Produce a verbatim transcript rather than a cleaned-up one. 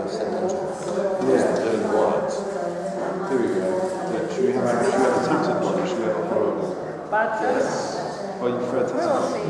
Yeah, doing white. Here we go. Yeah, should we have a, should we have a tinted one or should we have a horrible? Bad choice. Yes. Oh, you prefer tinted?